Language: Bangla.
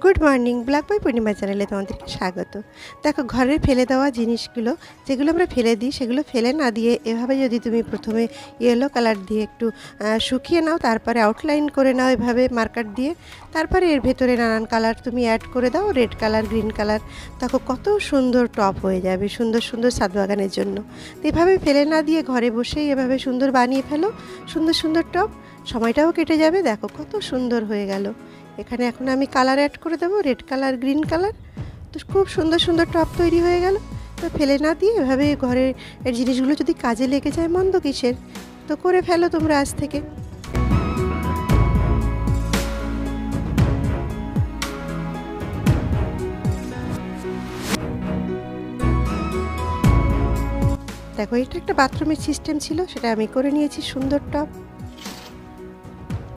Good morning black boy Purnima চ্যানেলে তোমাদেরকে স্বাগত। দেখো, ঘরে ফেলে দেওয়া জিনিসগুলো যেগুলো আমরা ফেলে দিই সেগুলো ফেলে না দিয়ে এভাবে যদি তুমি প্রথমে ইয়েলো কালার দিয়ে একটু শুকিয়ে নাও, তারপরে আউটলাইন করে নাও এভাবে মার্কার দিয়ে, তারপরে এর ভেতরে নানান কালার তুমি অ্যাড করে দাও, রেড কালার, গ্রিন কালার, দেখো কত সুন্দর টপ হয়ে যাবে, সুন্দর সুন্দর ছাদ বাগানের জন্য। তো এভাবে ফেলে না দিয়ে ঘরে বসেই এভাবে সুন্দর বানিয়ে ফেলো, সুন্দর সুন্দর টপ, সময়টাও কেটে যাবে। দেখো কত সুন্দর হয়ে গেল। এখানে এখন আমি কালার অ্যাড করে দেবো, রেড কালার, গ্রিন কালার। তো খুব সুন্দর সুন্দর টপ তৈরি হয়ে গেল। তো ফেলে না দিয়ে এভাবে ঘরের এর জিনিসগুলো যদি কাজে লেগে যায় মন্দ কিসের, তো করে ফেলো তোমরা আজ থেকে। দেখো, এটা একটা বাথরুমের সিস্টেম ছিল, সেটা আমি করে নিয়েছি সুন্দর টপ।